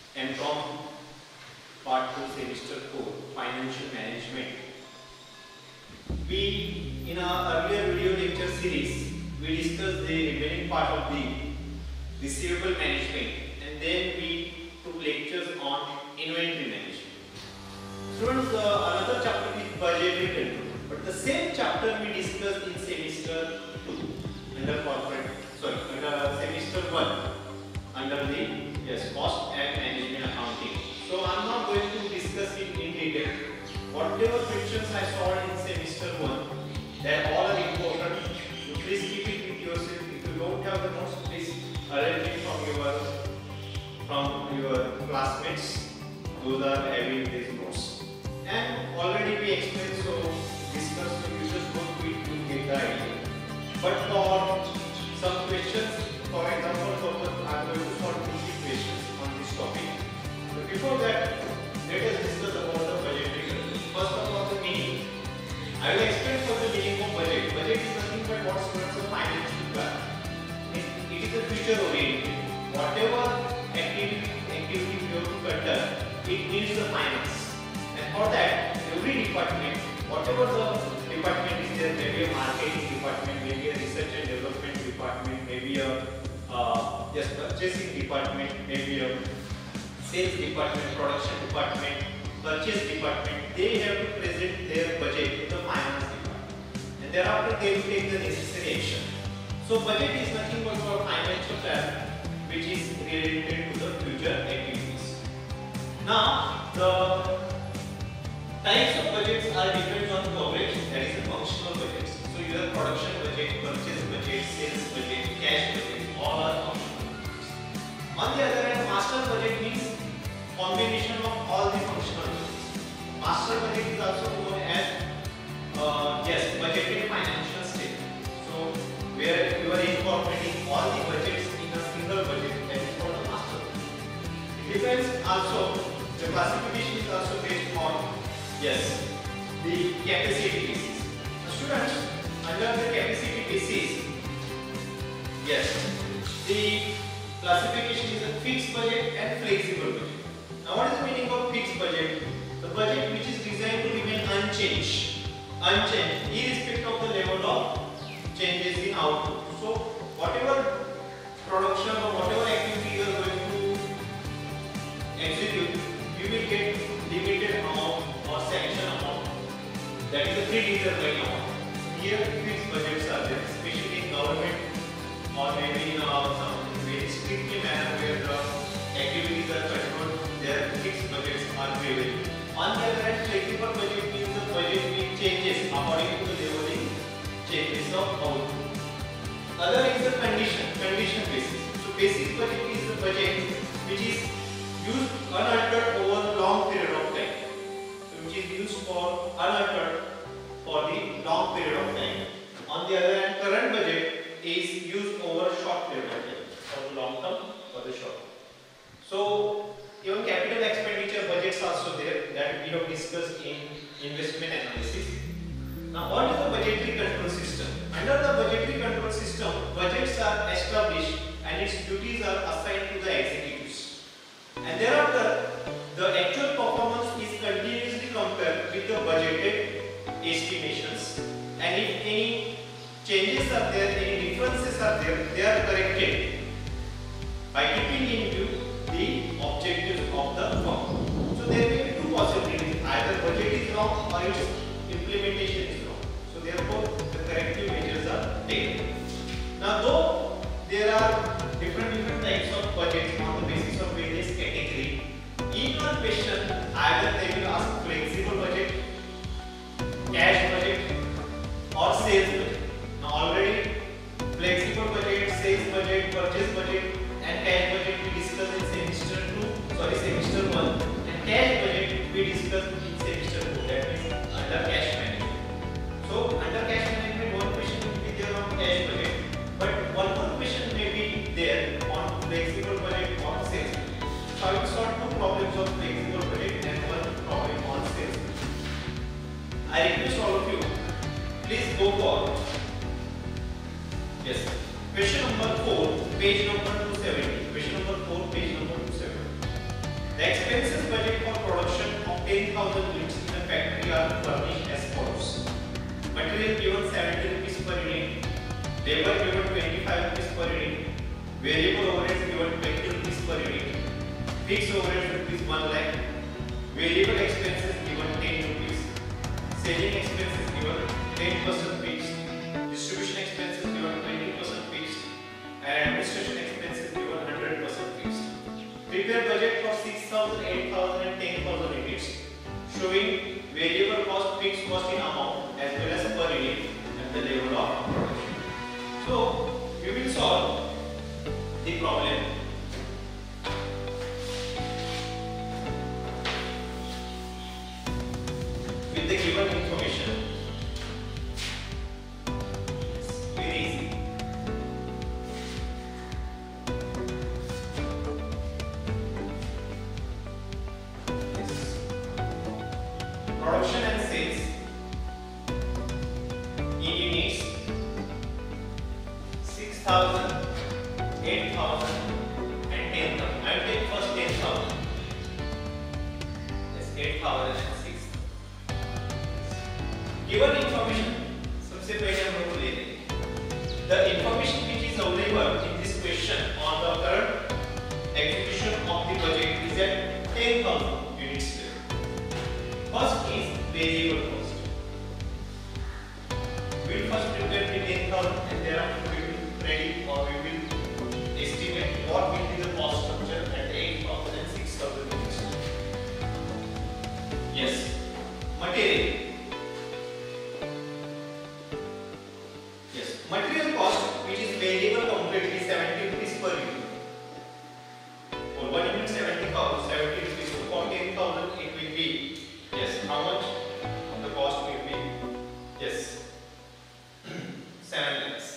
MCOM Part 2 Semester 4 Financial Management. In our earlier video lecture series, we discussed the remaining part of the receivable management, and then we took lectures on inventory management. Students, another chapter is budgetary control, but the same chapter we discussed in semester 2 under semester 1 under the cost and management accounting. So I am not going to discuss it in detail. Whatever questions I saw in semester 1, that all are important. So please keep it with yourself. If you don't have the notes, please arrange it from your classmates. Those are having these notes. And already we explained, so discuss, so you just go to it to get the idea. But for some questions, for example, I am going to solve 2 questions on this topic. So before that, let us discuss about the budgetary control. First of all, the meaning. I will explain for the meaning of budget. Budget is nothing but what students of financial plan. It is a future oriented. Whatever activity you have to conduct, it needs the finance. And for that, every department, whatever the department is there, maybe a marketing department, maybe a research and development department, maybe a purchasing department, maybe a sales department, production department, purchase department, they have to present their budget to the finance department, and thereafter they will take the necessary action. So budget is nothing but for financial plan which is related to the future activities. Now the types of budgets are different on coverage, that is the functional budgets. So you have production budget, purchase budget, sales budget, cash budget, all are functional budgets. On the other hand, master budget means combination of all the functional budgets. Master budget is also known as budgeted financial statement. So where you are incorporating all the budgets in a single budget, that is called a master budget. It depends also, the classification is also based on the capacity basis. Now students, under the capacity basis, the classification is a fixed budget and flexible budget. Now what is the meaning of fixed budget? The budget which is designed to remain unchanged irrespective of the level of changes in output. So whatever production or whatever activity you are going to execute, you will get limited amount or sanction amount, that is a predetermined amount. Here fixed budgets are there, especially in government or maybe in some very strictly manner where the activities are controlled, their fixed budgets are prevailing. On the other hand, flexible budget means the budget which changes according to the leveling changes of output. Other is the condition basis. So basic budget is the budget which is used unaltered over a long period of time. So which is used for unaltered for the long period of time. On the other hand, current budget is used over a short period of time, for the long term, for the short term. So even capital expenditure budgets are also there, that we have discussed in investment analysis. Now what is the budgetary control system? Under the budgetary control system, budgets are established and its duties are assigned to the executives. And thereafter, the actual performance is continuously compared with the budgeted estimations, and if any changes are there, any differences are there, they are corrected by keeping in view the objectives of the firm. So there may be 2 possibilities, either budget is wrong or its implementation is wrong. So therefore the corrective measures are taken. Now though there are different types of budgets on the basis of various category, in one question either they will ask flexible budget, cash budget or sales budget. Now already flexible budget, sales budget, purchase budget and cash budget we discussed in semester 1, and cash budget we discussed in semester 2, that means under cash management. So under cash management, one question will be there on cash budget, but one more question may be there on flexible budget or sales budget. So I will solve 2 problems of flexible budget and 1 problem on sales budget. I request all of you, please go forward. Question number 4, page number 270. Question number 4, page number 270. The expenses budget for production of 10,000 units in a factory are furnished as follows. Material given 70 rupees per unit, labor given 25 rupees per unit, variable overheads given 20 rupees per unit, fixed overheads rupees 1 lakh, variable expenses given 10 rupees, selling expenses given 10% fixed, distribution expenses given 20% fixed, and administration expenses given 100% fixed. Prepare budget for 6,000, 8,000 and 10,000 units, showing variable cost, fixed cost in amount as well as per unit at the level of production. So, we will solve the problem. With the given information. Very easy. Yes. Production and sales in units 6,000, 8,000 and 10,000. I will take first 10,000. Yes, 8,000 and 6,000. Given information, सबसे पहले हम लोग ले लेंगे. The information which is available in this question on the current execution of the budget is at 10,000 units level. First is variable cost. We will first prepare the 10,000 and thereafter we will predict or we will estimate what will be the cost structure at 8,000 and 6,000 units. Yes, material. Material cost which is variable completely 70 rupees per unit. For 1 unit 70 rupees. So for 10,000 it will be, yes, how much the cost will be? Yes, 7 lakhs.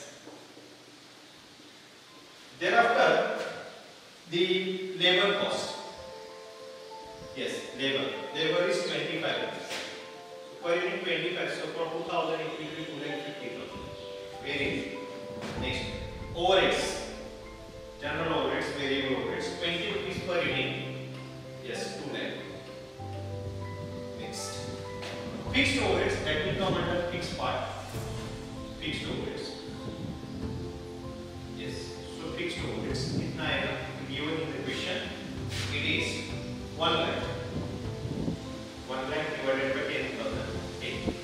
Thereafter the labor cost. Yes, labor is 25 rupees. So per unit 25. So for 2,000 it will be 250,000. Very easy. Next, overheads. General overheads, variable overheads, 20 rupees per unit. Yes, 2 lakh. Next, fixed overheads that will come under fixed part. Fixed overheads. Yes, so fixed overheads. कितना आएगा? Given in the question, it is 1 lakh. 1 lakh divided by 10,000. Okay.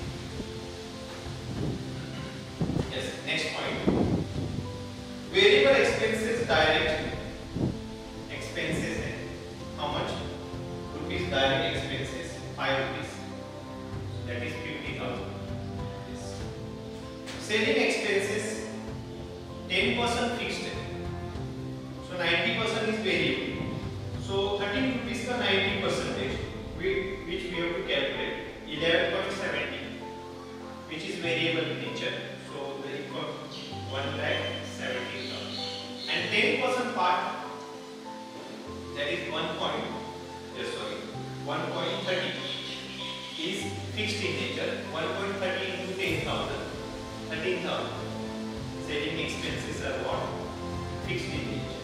Yes, next point. Variable expenses, direct expenses. How much? Rupees direct expenses, 5 rupees. That is 50,000. Yes. Selling expenses, 10% fixed. So 90% is variable. So 13 rupees ka 90%, which we have to calculate. 11.70, which is variable in nature. So the equal 1,70,000 and 10% part, that is 1.30 is fixed in nature. 1.30 into 10,000, 13,000. Selling expenses are what? Fixed in nature.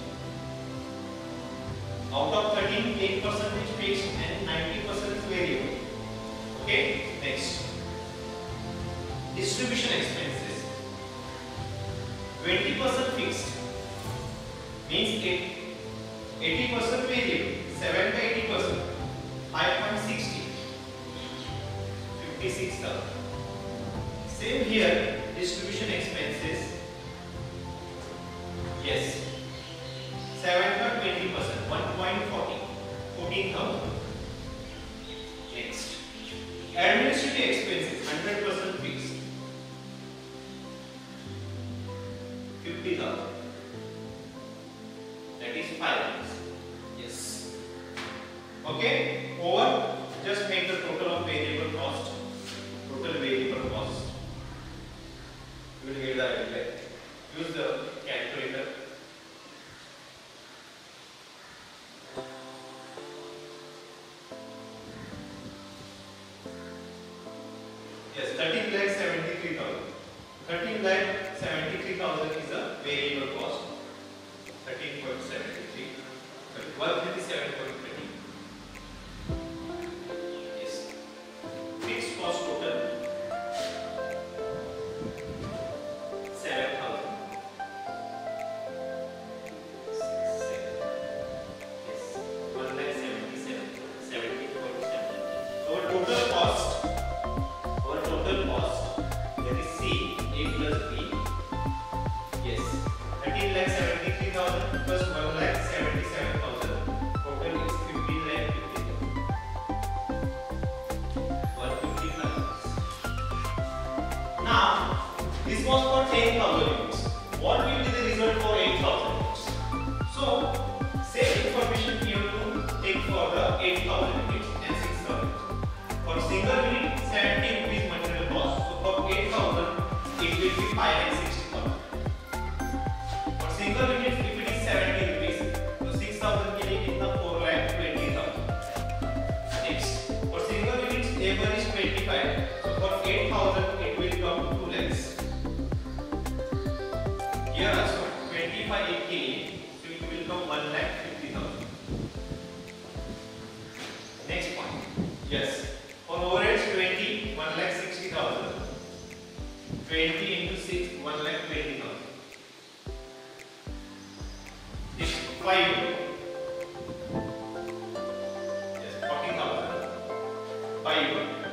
Out of 13, 10% is fixed and 90% is variable. Okay, next. Distribution expenses. 20% fixed means 80% variable. 7 by 80%. 5.60. 56,000. Same here. Distribution expenses. Yes. 7 by 20%. 1.40. 14,000. Next. Administrative expenses. 100% fixed. 50,000. That is 5 lakhs. Yes. Okay. Over. Just make the total of variable cost. Total variable cost. You will get the idea. Use the calculator. Yes, 13,73,000. 13,73,000 is the variable cost. 13.73. 137.30. 10,000 units. What will be the result for 8,000 units? So, same information we have to take for the 8,000 units and 6,000. For single unit, 70 rupees material cost. So, for 8,000, it will be 5,60,000. For single unit, if it is 70 rupees, so 6,000 के लिए कितना 4,20,000. Next, for single units, labor is 25. So, for 8,000, it will come 2 lakhs. Here also 25 एक के लिए, so it will come 1,50,000. Next point, yes, for overheads 20, 1,60,000. 20 into 6, 1,20,000. This 5, yes, 40,000. 5,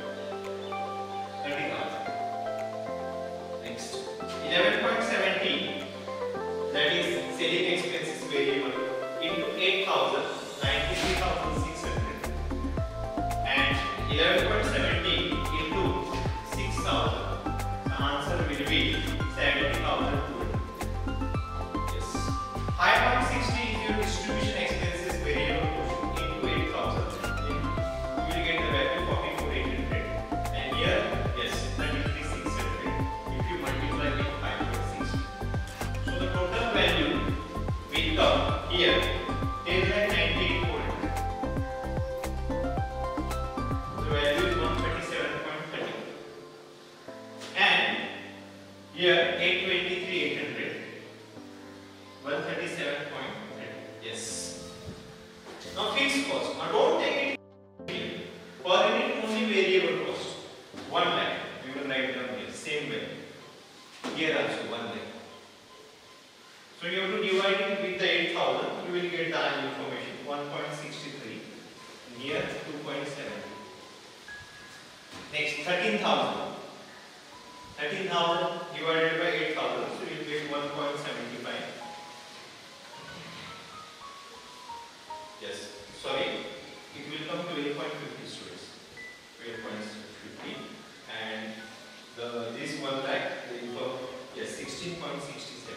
30,000. Next, 11.70. That is selling expenses variable into 8,000, 93,600, and 11.70 into 6,000. The answer will be 70,200. Yes. 5.60 is your distribution expenses variable portion into 8,000. You will get the value 44,800. And here, yes, 33,600. If you multiply with 5.60. So the total value will come here 10,98,400. The value is 137.30. And here 823,800. 137.30. Yes. Now fixed cost. Now don't take it here. Per unit only variable cost. 1 lakh. We will write down here. Same way. Here also 1 lakh. So you have to divide it with the 8,000, you will get the information 1.63 and here 2.7. Next 13,000. 13,000 divided by 8,000, so you will get 1.75. Yes, sorry, it will come to 12.50 students. 12.50 and this 1 lakh will come, yes, 16.67.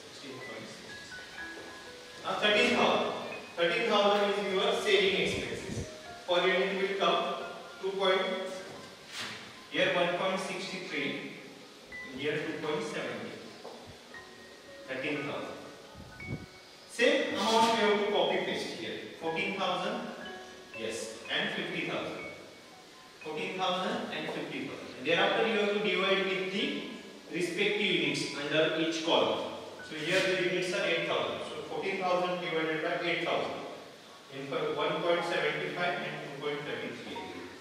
Now 13,000. 13,000 is your selling expenses. Per unit will come 2. Here 1.63. Here 2.70. 13,000. Same amount we have to copy paste here. 14,000. Yes, and 50,000. 14,000 and 50,000. Thereafter you have to divide with the respective units under each column. So here the units are 8,000. So 14,000 divided by 8,000. In 1.75 and 2.33.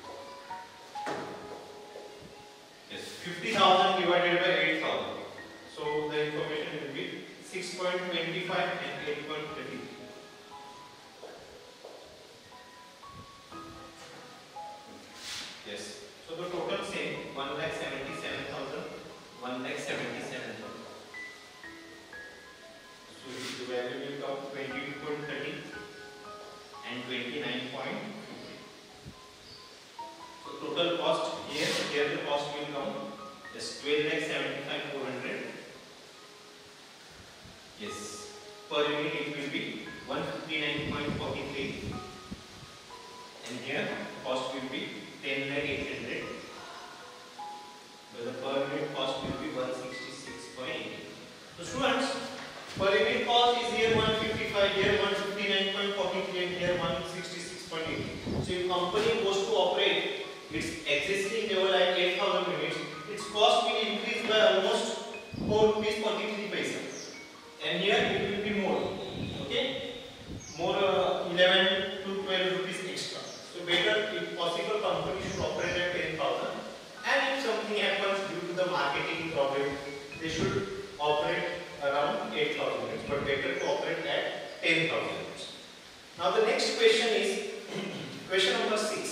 Yes, 50,000 divided by 8,000. So the information will be 6.25 and 8.33. Yes. So the total same 1,77,000, 1,77,000. So the value will come 22.30 and 29.50. So total cost here the cost will come yes 12,75,400. Yes, per unit it will be 159.43 and here cost will be 10,800. So the per unit cost will be 166.80. So students, per unit cost is here 155, here 159.43 and here 166.80. So if company goes to operate its existing level at 8,000 units, its cost will increase by almost 4 rupees 43 paisa. And here it will be more. Okay? More 11 to 12 rupees extra. So better if possible company should operate at 10,000. And if something happens due to the marketing problem, they should operate around 8,000 units, but better to operate at 10,000 units. Now the next question is question number 6.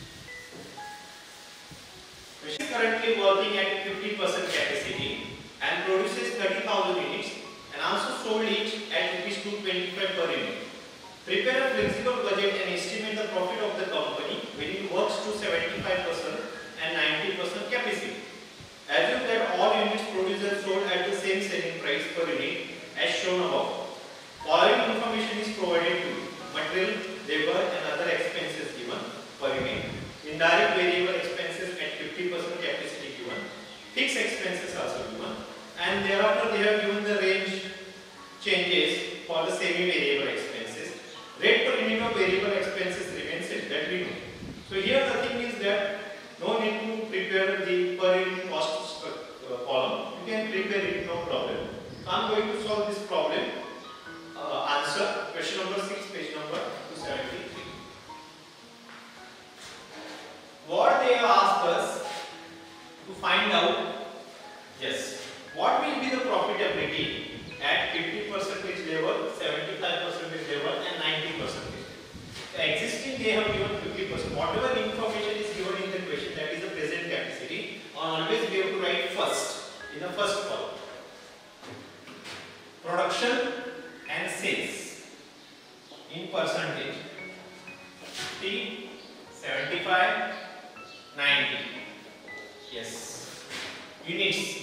Currently working at 50% capacity and produces 30,000 units and also sold each at rupees 225 per unit. Prepare a flexible budget and estimate the profit of the company when it works to 75% and 90% capacity. Assume that all units produced and sold at the same selling price per unit as shown above. Following information is provided to you: material, labor and other expenses given per unit, indirect variable expenses at 50% capacity given, fixed expenses also given, and thereafter they have given the range changes for the semi-variable expenses. Rate per unit of variable expenses remains set, that we know. So here the thing is that no need to prepare the per unit cost column. You can prepare it, no problem. So I am going to solve this problem. Answer question number 6, page number 273. What they have asked us to find out, yes, what will be the profitability at 50% level, 75% level and 90%. Existing they have given 50%. Whatever information is given in the question, that is the present capacity, always we have to write first in the first column. Production and sales in percentage. 50, 75, 90. Yes. Units.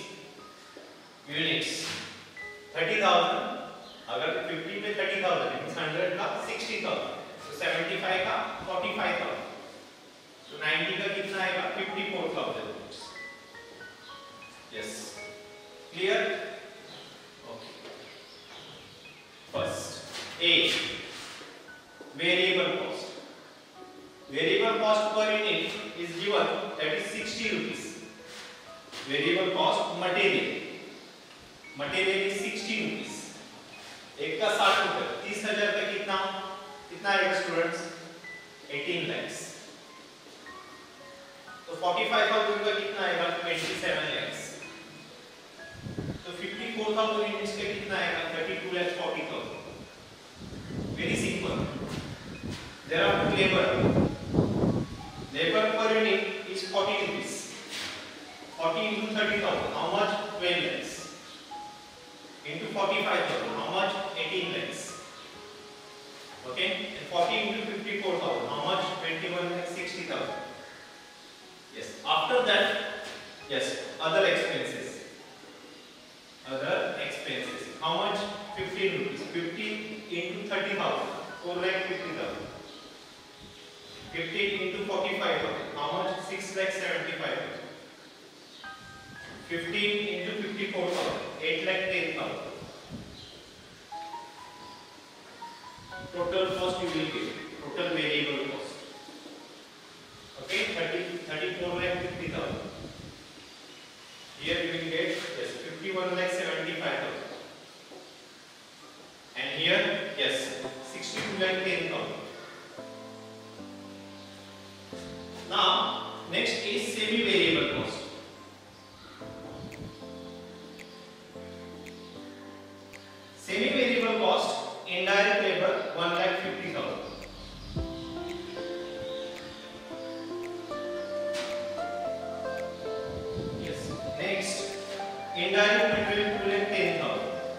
30,000. अगर 50 पे 30,000 means 100 का 60,000. तो 75 का 45,000. तो 90 का कितना आएगा? 54,000. Yes. Clear? Okay. First, A. Variable cost. Variable cost per unit is given, that is 60 rupees. Variable cost material. Material is 60 rupees. एक का 60 रुपए, 30,000 का कितना आएगा स्टूडेंट्स? 18 lakhs. तो 45,000 का कितना आएगा? 27 lakhs. तो 54,000 यूनिट्स का कितना आएगा? 32,40,000. Very simple. There are labor. Labor per unit is 40 rupees. 40 into 30,000. How much? 12 lakhs. Into 45,000. How much? 18 lakhs. Okay? And 40 into 54,000. How much? 21 lakhs 60,000. Yes. After that, yes, other expenses. Other expenses. How much? 15 rupees. 50 into 30,000. 4 lakh 50,000. 15 into 45,000. How much? 6 lakh 75,000. 15 into 54,000. 8 lakh 10,000. Total cost you will get. Total variable cost. Okay, 34 lakh 50,000. Here you will get, yes, 51 lakh 75,000. And here, yes, 62 lakh 10,000. Now, next is semi-variable cost. Semi-variable cost, indirect labor 1,50,000. Yes. Next, indirect material 2,10,000.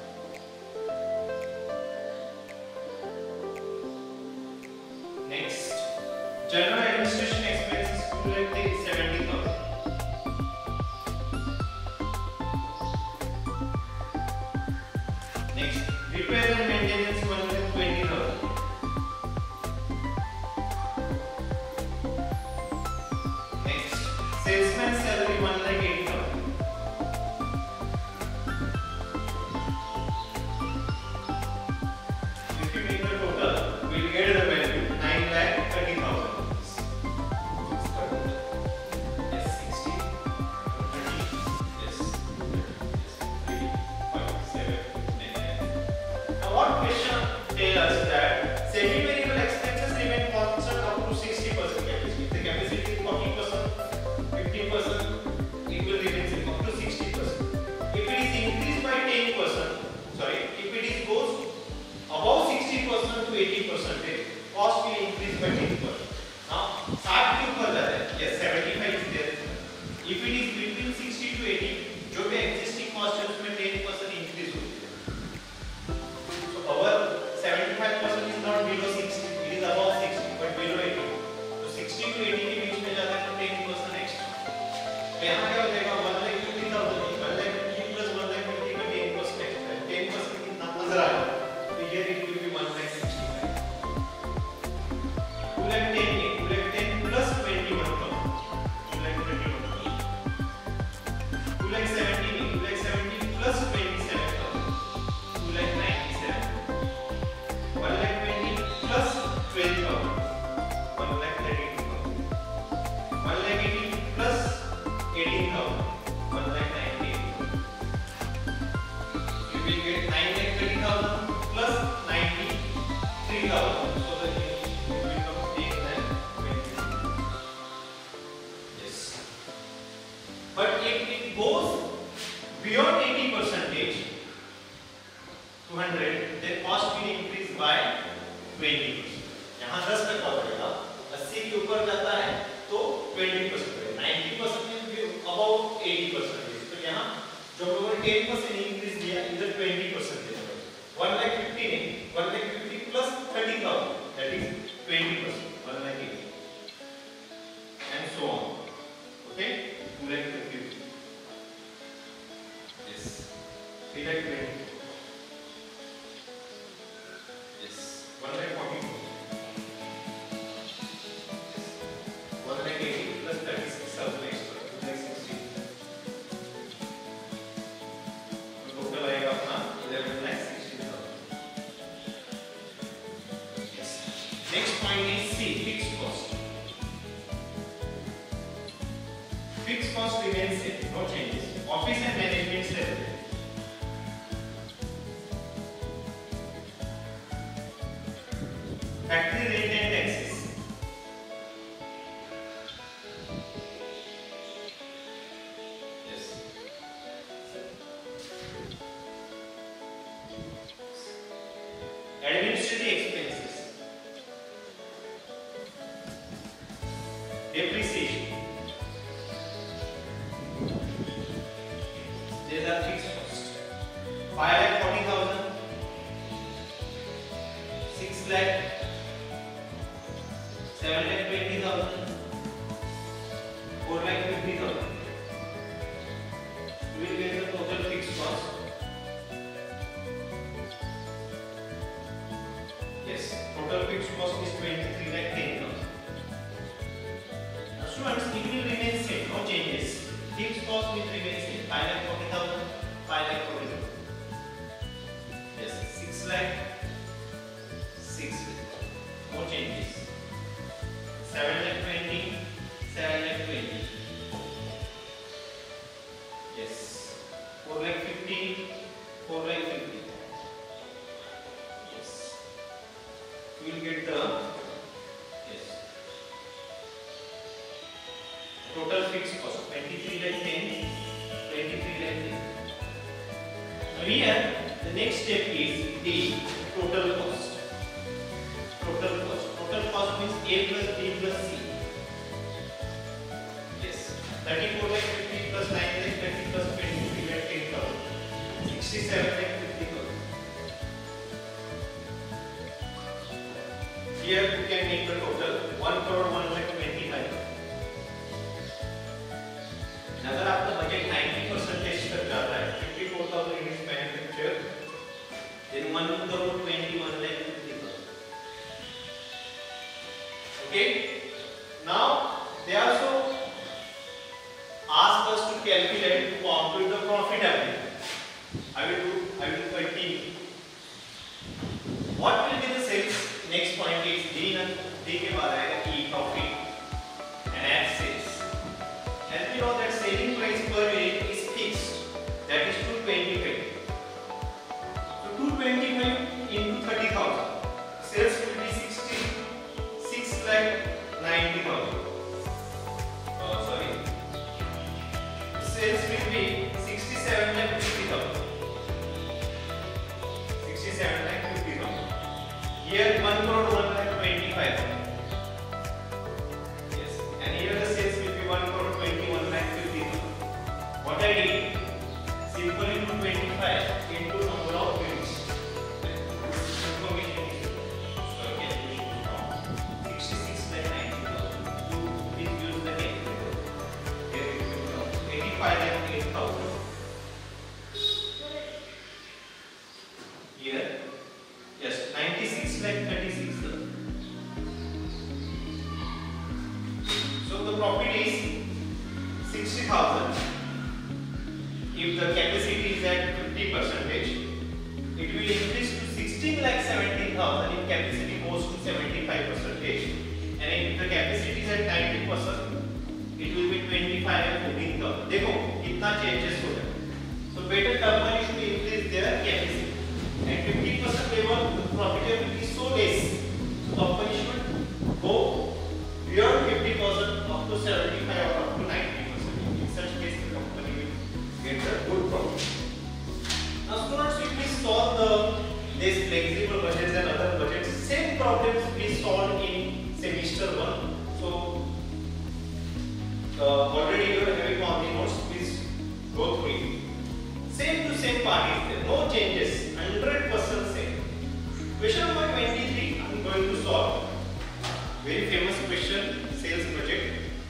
Next, general administration expenses 2,70,000. Next, repair and maintenance 1,20,000. Next, salesman salary 1,80,000. If you make the total, we will get the value 9,30,000. Yes, 60, 30, yes, 3, 5, 7, 9. Now what question tells us that semi-variable expenses remain constant up to 60% capacity. If the capacity is 40%, 50%, it will remain same up to 60%. If it is increased by 10%, sorry, if it is goes above 60% to 80%, cost will increase by 10%. Now, 60 के ऊपर जाता है, yes, 75 is there. If it is between 60 to 80, जो भी existing cost है उसमें 10 20% increase दिया, इधर 20% दिया. 1,50,000 plus 30,000, that is 20%. 1,80,000, and so on. Okay, 2,50,000. Yes, 3,20,000. Yes, 1,40,000. 1,80,000 plus 36,000 extra, 2,60,000. तो टोटल आएगा अपना 11,60,000. Yes. Next point is C, fixed cost. Fixed cost remains same, no changes. Office and management salary. Factory rent and taxes. Yes. Administrative expenses. Depreciation. These are fixed costs. 5,40,000, 6 lakh, 7,20,000, 4,50,000. We will get the total fixed cost. Yes, total fixed cost is 23,10,000. Now students, it will remain same, no changes. Fixed cost will remain same. 5,40,000, 5,40,000. Yes, 6 lakh, 6 lakh. No changes. 7,20,000, 7,20,000. Yes. 4,50,000, 4,50,000. Yes. We will get the total fixed cost 23,10,000, 23,10,000. Now here the next step is the total cost. Total cost means A plus B plus C. Yes. 34,50,000 plus 9,30,000 plus 23,10,000. 67,50,000. Here you can make the total 1,01,25,000. अगर आपका budget 90% तक जाता है, 54,000 units manufactured, then 1,21,50,000. Okay. Now they also ask us to calculate to compute the profitability. I will continue. What will be the sales? Next point is D के बाद आएगा E, profit and add sales. And we know that selling price per unit is fixed, that is 225. So 225 into 30,000, sales will be 6,90,000. Sorry, sales will be 67,50,000. 67,50,000. Here 1,01,25,000. Yes, and here the sales will be 1,21,50,000. What I did, simply do 25 into number of units. Information is calculation is wrong. 66,90,000. Please use the calculator. Here it will come 85,08,000. Here, yes, 96,36,000. So the profit is 60,000. If the capacity is at 50%, it will increase to 16,17,000 if capacity goes to 75%. And if the capacity is at 90%, it will be 25 and 14,000. देखो कितना changes हो रहा है. So better company should increase their capacity. At 50% level, the profitability is so less. So company should go beyond 50% up to 75 or up to 90%. In such case, the company will get a good profit. Now students, if we solve this flexible budgets and other budgets, same problems we solved in semester 1. So already you are having on the notes, please go through it. Same to no changes, 100% same. Question number 23, I am going to solve. Very famous question, sales budget.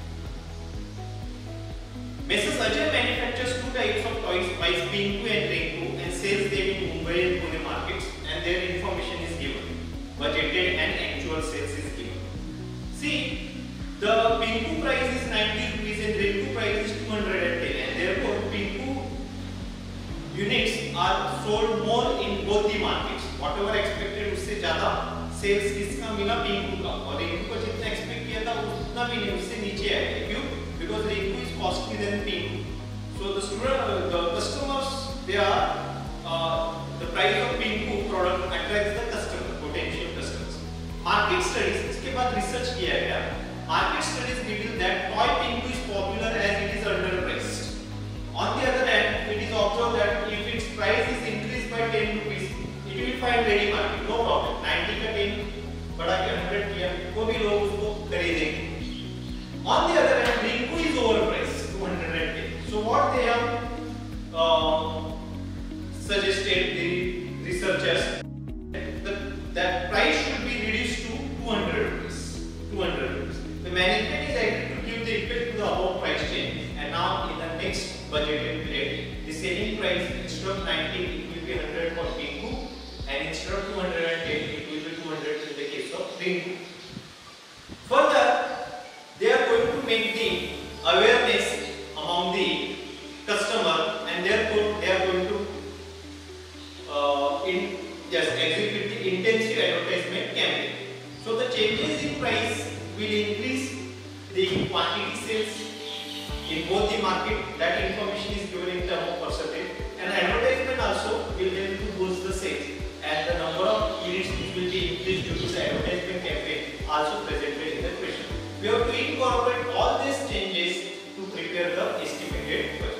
Mrs. Ajay manufactures two types of toys, buys Pinku and Rinku, and sells them in Mumbai and Pune markets, and their information is given. Budgeted and actual sales is given. See, the Pinku price is 90 rupees and Rinku price is 210, and therefore Pinku units are sold more in both the markets. Whatever expected उससे ज़्यादा sales किसका मिला Pinku का, और Rinku को जितना expect किया था उतना भी नहीं, उससे नीचे आया. क्यों? Because Rinku is costly than Pinku. So the customers, they are the price of Pinku product attracts the customer, potential customers. Market studies, इसके बाद research किया गया. Market studies reveal that toy Pinku is popular as it is underpriced. On the other hand, it is observed that if its price is increased by 10 rupees, it will find ready market, no problem. 90 का 10 बढ़ा के 100 किया, वो भी लोग उसको खरीदेंगे. On the other hand, Rinku is overpriced, 210. So what they have suggested, the researchers, that price should be reduced to 200 rupees. 200 rupees. The management is agreed to give the effect to the above price change, and now in the next budgeted period, the selling price instead of 90 it will be 100 for Pinku, and instead of 210 it will be 200 in the case of Rinku. Further, they are going to make the awareness among the customer, and therefore they are going to execute the intensive advertisement campaign. So the changes in price will increase the quantity sales in both the market. That information is given in terms of percentage, and advertisement also will help to boost the sales, and the number of units which will be increased due to the advertisement campaign also presented in the question. We have to incorporate all these changes to prepare the estimated budget.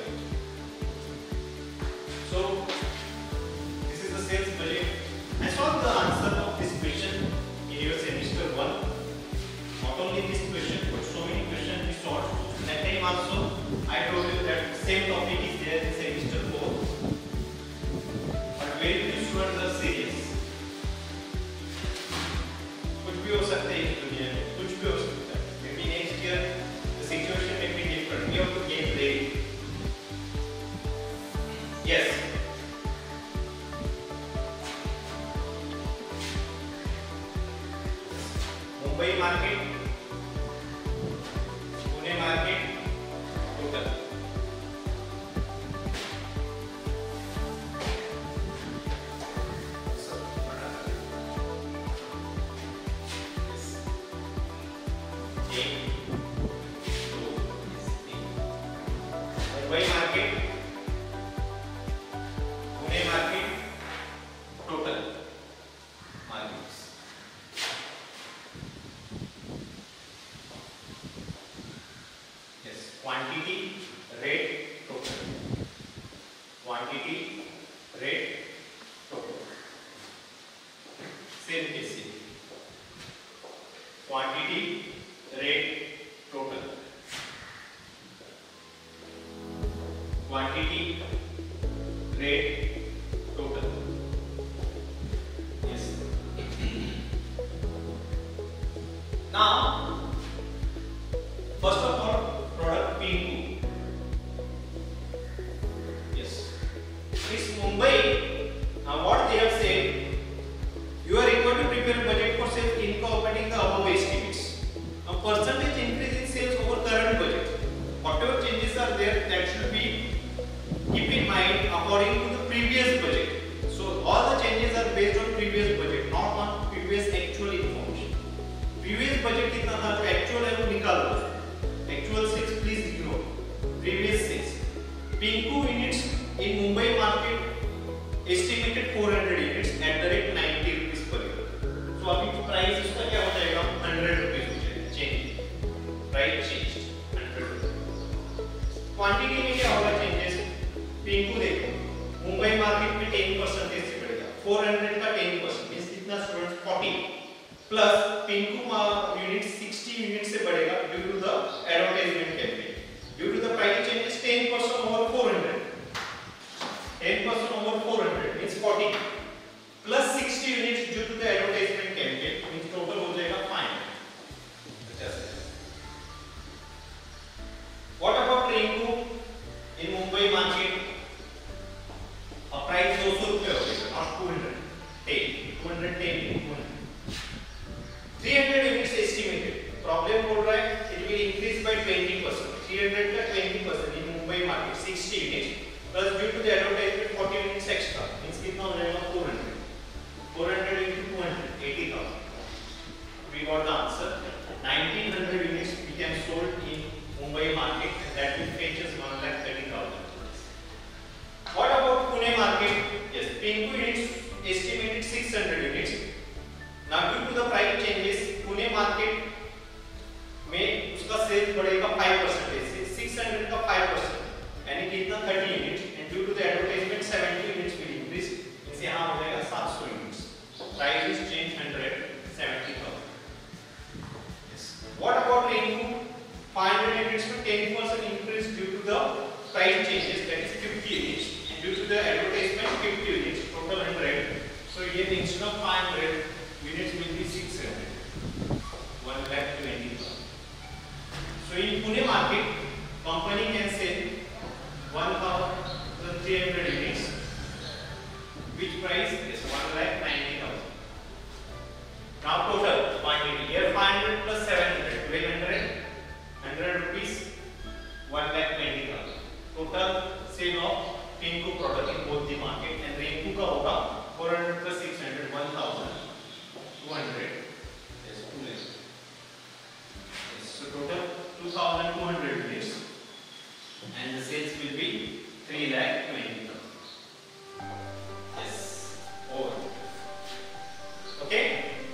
So this is the sales budget. I saw the answer of this question in your semester 1. Not only this question, but so many questions we solved. That time also I told you that same topic is there in semester 4. But very few students are serious. कुछ भी हो सकता है इस दुनिया में, कुछ भी हो सकता है. Maybe next year the situation may be different. We have to get ready. Yes. Mumbai market, Pune market, total. Mumbai market, Pune market, total markets. Yes, quantity, rate, total. Quantity, rate, total. Same case. Quantity, rate, total. Quantity, rate, total. Yes. Now, first of all, product Pinku. Yes. This Mumbai. Now, what they have said, you are required to prepare a budget for sales incorporating the above estimates. A percentage increase in sales over current budget. Whatever changes are there, that should be keep in mind according to the previous budget. So all the changes are based on previous budget, not on previous actual information. Previous budget कितना था, जो actual है वो निकाल दो. Actual sales please ignore. Previous sales. Pinku units in Mumbai market estimated 400 units at the rate 90 rupees per unit. So अभी price इसका क्या हो जाएगा, 100 rupees हो जाएगा. Change. Price changed 100 rupees. Quantity में क्या होगा changes? Pinku देखो, मुंबई मार्केट में 10% से बढ़ेगा. 400 का 10% मींस कितना students 40 plus Pinku unit 60 problem बोल रहा है it will increase by 20%, 300 का 20% in Mumbai market 60 units plus due to the advertisement 40 units extra means कितना हो जाएगा 400 into 200 80,000. We got the answer. 1900 units we can sold in Mumbai market and that will fetch us 1,30,000. What about Pune market? Yes, Pinku units estimated 600 units. Now due to the price changes, Pune market में उसका cell बढ़ेगा 5% से 600 का 5% यानी कितना 30 units and due to the advertisement 70 units will increase. इसे यहाँ हो जाएगा 700 units. Price is change 170,000. What about Rainbow? 500 units to 10% increase due to the price changes, that is 50 units, and due to the advertisement 50 units, total 100. So here instead of 500 units will be 600, 1,20,000. So in Pune market, company can sell 1,300 units, which price is 1,90,000. Now total quantity here 500 plus 700 1200 100 rupees 1,20,000. Total sale of Pinku product in both the market and Rainbow का होगा 400 plus 600 1,200. Yes, 2 lakhs. Yes, so total 2,200 units and the sales will be 3,20,000. Yes, over. Okay.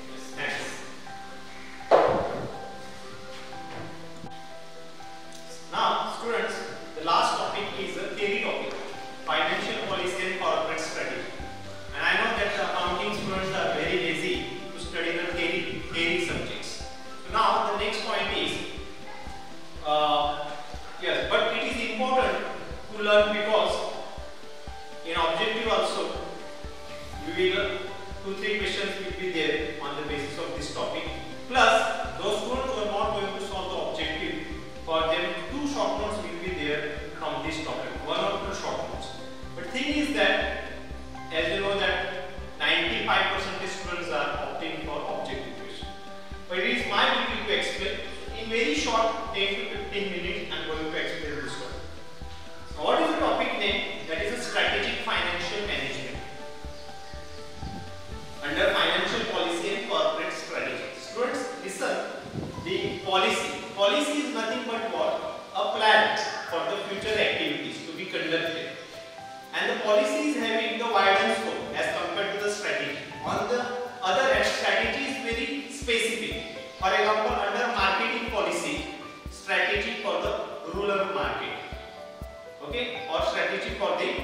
Now, students, the last topic is a theory topic, financial policy and corporate strategy. And I know that the accounting students are very lazy to study the theory subjects. So now the next point is, yes, but it is important to learn because in objective also, we will 2-3 questions will be there on the basis of this topic. Plus, those students who are not going to solve the objective, for them 2 short notes will be there from this topic, 1 or 2 short notes. But thing is that, as you know that 95% of students are opting for objective question. But it is my duty to explain in very short 10 to 15 minutes. I am going to explain this one. Now, what is the topic name? That is a strategic financial management. Under financial policy and corporate strategy. Students, listen. The policy is nothing but what? A plan for the future activities to be conducted. And the policy is having the wider scope as compared to the strategy. On the other hand, strategy is very specific. For example, under marketing policy, strategy for the rural market. Okay? Or strategy for the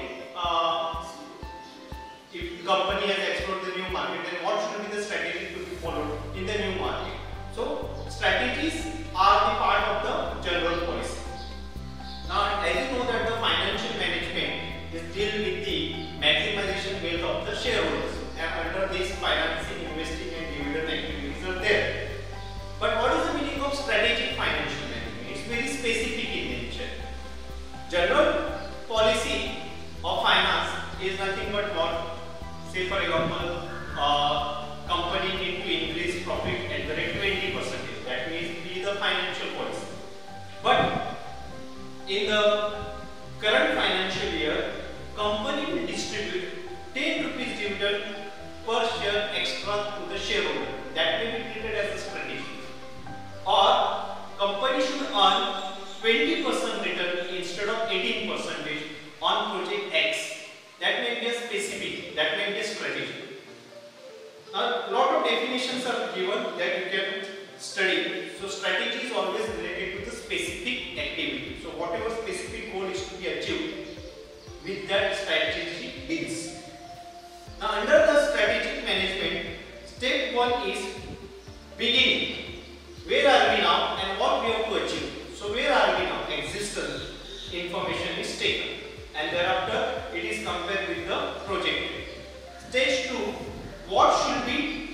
if the company has explored the new market, then what should be the strategy to be followed in the new market? So, strategies are the part of the general policy. Now, as you know that the financial management is deal with the maximization wealth of the shareholders, and under this financing, investing and dividend activities are there. But what is the meaning of strategic financial management? It's very specific in nature. General policy of finance is nothing but what? Say for example, company need to increase profit at the rate 20%. That means be the financial policy. But in the current financial year, company will distribute 10 rupees dividend per share extra to the shareholder. That may be treated as a strategy. Or company should earn 20% return instead of 18% on project X. That may be a specific, that may be a strategy. Now, a lot of definitions are given that you can study. So, strategy is always related to the specific activity. So, whatever specific goal is to be achieved, with that strategy is. Now, under the strategic management, step 1 is beginning. Where are we now and what we have to achieve? So, where are we now? Existence information is taken. And thereafter it is compared with the project. Stage 2, what should be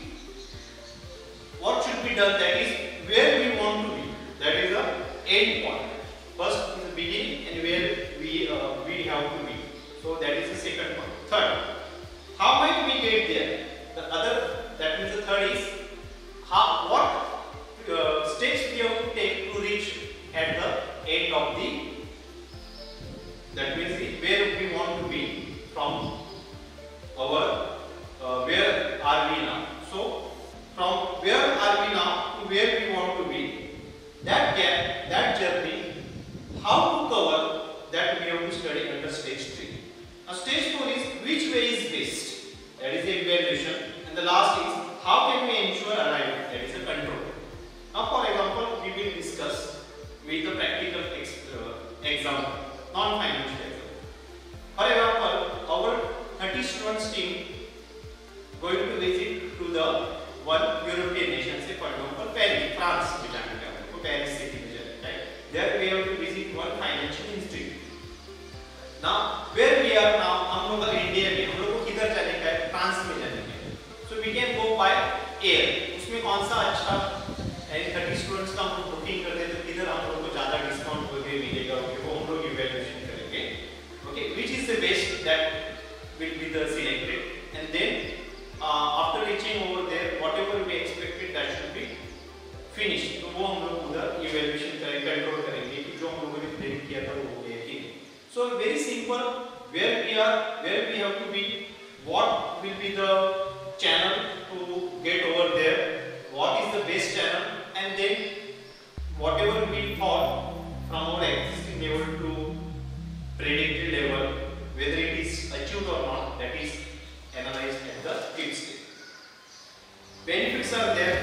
done, that is where we want to be, that is the end point. First in the beginning and where we have to be. So that is the second point. Third, how might we get there? The other, that means the third is what stage 4 is which way is best. That is the evaluation. And the last is how can we ensure alignment. That is the control. Now, for example, we will discuss with the practical example, non-financial example. For example, our 30 students team going to visit to the one European nation, say for example Paris, France, Paris city, right? There we have to visit one financial institute. Now, where we are now, हम लोग India में, हम लोग को किधर जाने का है? फ्रांस में जाने का है. So we can go by air. उसमें कौन सा अच्छा? 30 स्टूडेंट्स का हम लोग बुकिंग कर देते, किधर हम लोग को ज़्यादा डिस्काउंट वगैरह मिलेगा, वो हम लोग इवैल्यूएशन करेंगे. Okay, which is the best that will be the selected, and then after reaching over there, whatever we expected that should be finished. तो वो हम लोग उधर इवैल्यूएशन करेंगे, कंट्रोल करेंगे कि जो हम लोगों ने प्लान किया था वो हो गया कि नहीं. So very simple. Where we are, where we have to be, what will be the channel to get over there, what is the best channel, and then whatever we thought from our existing level to predicted level, whether it is achieved or not, that is analyzed at the fifth stage. Benefits are there.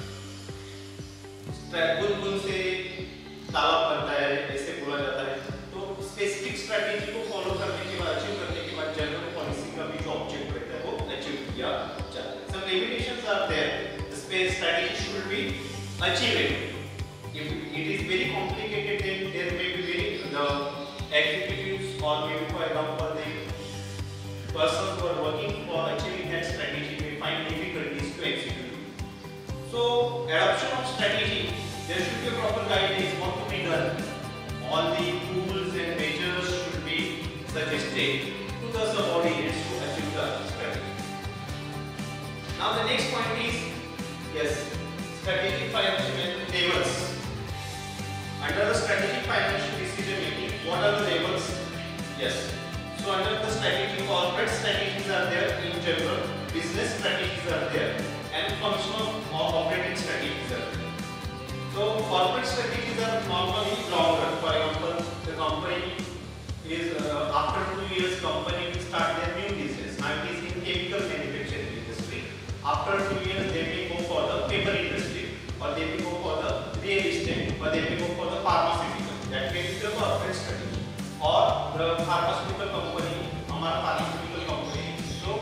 बुलबुल से तालाब बनता है, ऐसे बोला जाता है. तो specific strategy को फॉलो करने के बाद, अचीव करने के बाद जनरल पॉलिसी का भी जो ऑब्जेक्ट रहता है वो अचीव किया जाता है. Some limitations are there. The space strategy should be achievable. If it is very complicated, then there may be the executives or maybe for example the persons who are working for achieving that strategy may find difficulties to execute. So adoption of strategy, there should be a proper guidelines what to be done. All the tools and measures should be suggested to the subordinates to achieve the strategy. Now the next point is, yes, strategic financial levels. Under the strategic financial decision making, what are the levels? Yes. So under the strategy, corporate strategies are there in general, business strategies are there, and functional or operating strategies are there. So corporate strategies are normally longer. For example, the company is after 2 years, company will start their new business. Now it is in chemical manufacturing industry. After 2 years, they may go for the paper industry, or they may go for the real estate, or they may go for the pharmaceutical. That may be the corporate strategy. Or the pharmaceutical company, हमारा pharmaceutical company, so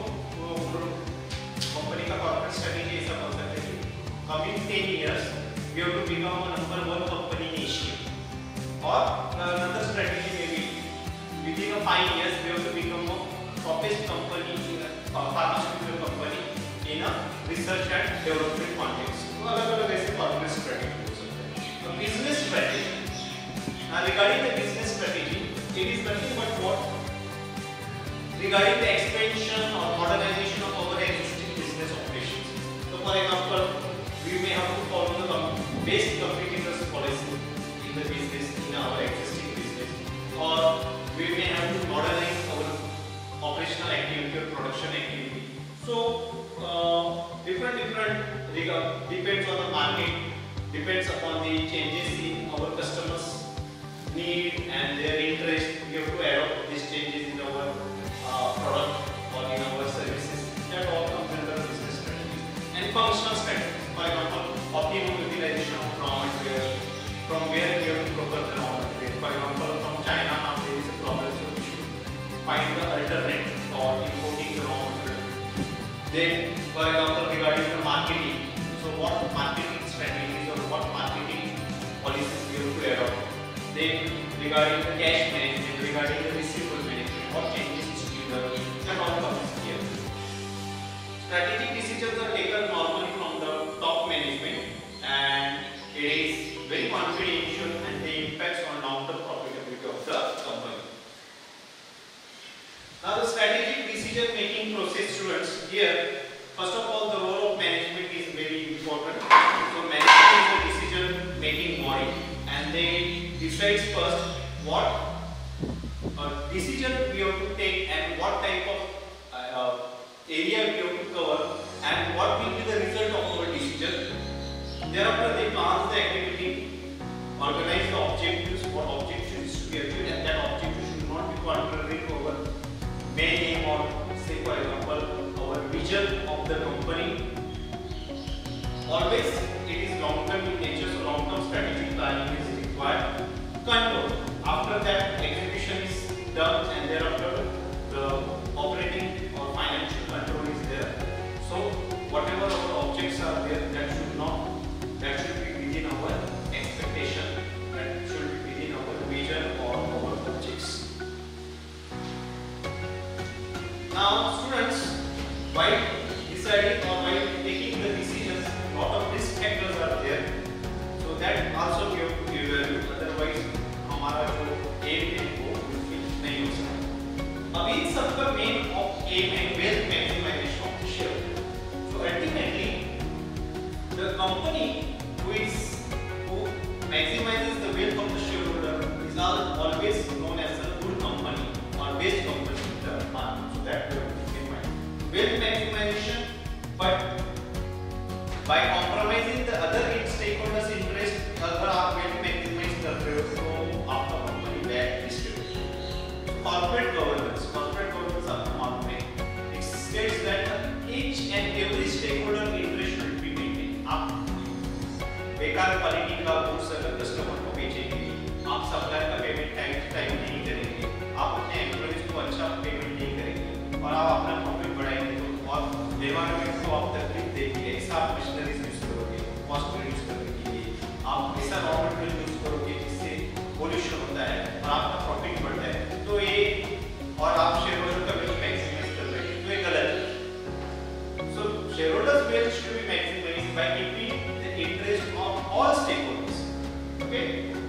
company का corporate strategy ऐसा हो सकता है कि coming 10 years we have to become a number 1 company in Asia. Or another strategy may be within 5 years we have to become a toppest company in a pharmaceutical company in a research and development context. तो अलग-अलग ऐसे corporate strategy हो सकता है. So business strategy. Now regarding the business strategy, it is nothing but what regarding the expansion or modernization of our existing business operations. So for example, we may have to follow the best competitors policy in the business, in our existing business, or we may have to modernize our operational activity or production activity. So different depends on the market, depends upon the changes in our customers' need and their interest. We have to adopt these changes in our product or in our services. That all comes under business strategy. And functional strategy. For example, optimum utilization of raw material. From where we have to procure the raw material. For example, from China now there is a problem, so we should find the alternate for importing the raw material. Then, for example, regarding the marketing. So what marketing strategies or what marketing policies we have to adopt. Then regarding the cash management, regarding the receivable management, what changes is to be done, that all comes here. Strategic decisions are taken normally from the top management and it is very confidential and they impact on long-term profitability of the company. Now the strategic decision making process, students, here first of all the role of management is very important. So management is a decision making body and they decides first what decision we have to take and what type of area we have to cover and what will be the result of our decision. Thereafter they plan the activity, organize the objectives, what objectives to be achieved, and that objective should not be contrary to our main always it is long term in nature, so long term strategic planning is required. Control. After that, execution is done, and thereafter the operating or financial control is there. So whatever our objects are there, that should be within our expectation, that should be within our vision or our objects. Now students, while deciding or while taking the decisions, lot of risk factors are there, so that also we have to evaluate, otherwise हमारा जो aim है वो fulfill नहीं हो सकता. अब इन सब का main aim है wealth maximization of the share. So ultimately the company who maximizes the wealth of the shareholder is always known as a good company or best company in the market. So that we have to keep in mind. Wealth maximization, but by compromising the other stakeholders' interest, अगर आप wealth maximize कर रहे हो तो आपका company bad listed. Corporate governance आपको मालूम है. It states that each and every stakeholder interest should be maintained. आप बेकार क्वालिटी का गुड्स अगर कस्टमर को बेचेंगे, आप सप्लायर का पेमेंट टाइम नहीं करेंगे, आप अपने एम्प्लॉइज को अच्छा पेमेंट नहीं करेंगे और आप अपना प्रॉफिट बढ़ाएंगे तो आप एनवायरनमेंट को आप तकलीफ देंगे. ऐसा आप मशीनरीज यूज करोगे कॉस्ट रिड्यूस करने के लिए, आप ऐसा रॉ मटेरियल यूज करोगे जिससे पोल्यूशन होता है और आपका प्रॉफिट बढ़ता है, तो ये और आप शेयरहोल्डर का वेल्थ मैक्सिमाइज कर रहे हैं, तो ये गलत है. So shareholders wealth should be maximised by keeping the interest of all stakeholders. Okay,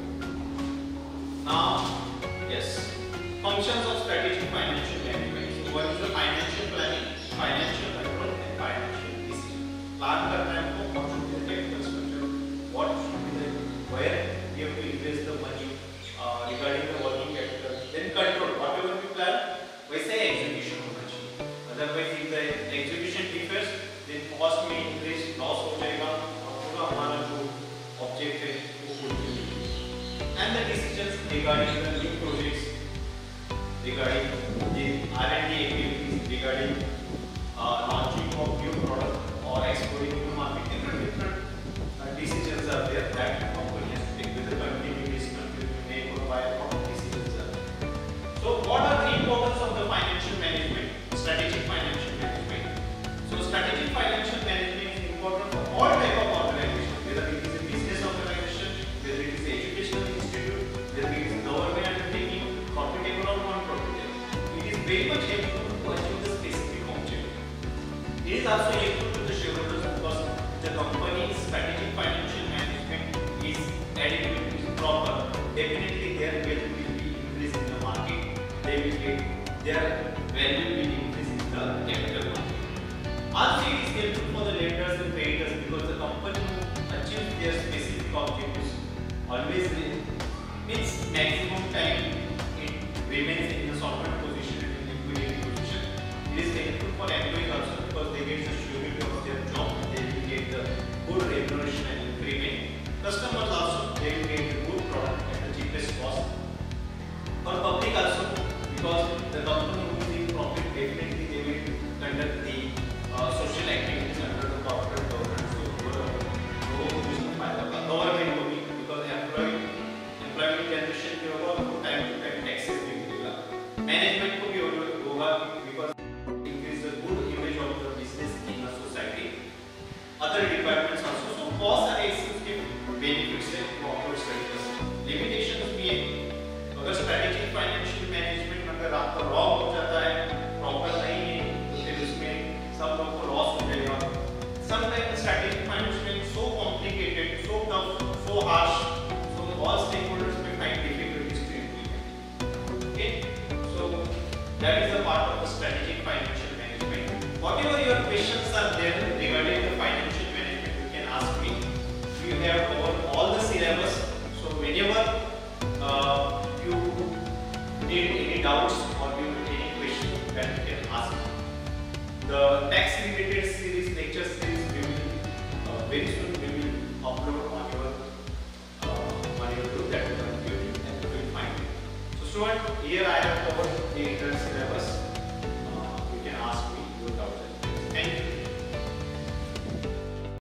now yes, functions of strategic financial management. So what is the financial planning, financial control and financial decision. Plan करना है हमको, what should be the capital structure, what should be the, where we have to invest the money regarding the working capital, then control whatever we plan वैसे execution होना चाहिए. Otherwise if the execution differs, then cost में increase, loss हो जाएगा और पूरा हमारा जो object है वो fulfill नहीं होगा. And the decisions regarding the new projects, regarding the R&D activities, regarding launching of new product or exploring new market, different decisions are there that company has to take, whether continue to make or buy, or decisions are there. So what are the importance of the financial management, strategic financial management? So strategic financial management is important for all type of organization, whether it is a business organization, whether it is an educational institute, whether it is government undertaking, profitable or non-profitable. It is very much helpful to achieve the specific objective. It is also helpful to the shareholders because the company's strategic financial management is adequate, is proper. Definitely their wealth will be increased in the market. They will get their value will increase in the capital market. Also, it is helpful for the lenders and creditors because the company who achieves their specific objectives always means maximum time it remains in the solvent position and in liquidity position. It is helpful for employees also because they get the surety of their job, they will get the good remuneration and increment. Customers also, they will get the good product at the cheapest cost. For public also, because the company who is in profit, definitely they will conduct the social activities under the corporate governance. So government will be, because employment generation भी होगा और time to time taxes भी मिलेगा. Management को भी होगा because increase the good image of the business in the society. Other departments also. So बहुत सारे इसके benefits हैं corporate sectors. Limitations भी हैं. अगर strategic financial management अगर आपका wrong हो जाता है, proper नहीं है, तो फिर उसमें सब लोगों को loss हो जाएगा. Sometimes strategic management is so complicated, so tough, so harsh, so all stakeholders may find difficulties to implement. Okay, so that is a part of the strategic financial management. Whatever your questions are there regarding the financial management, you can ask me. We have covered all the syllabus, so whenever you need any doubts or you need any question, that you can ask. The tax related series, lecture series, we will very soon we will upload on your group, that you will and you will find it. So student, here I have covered the entire syllabus.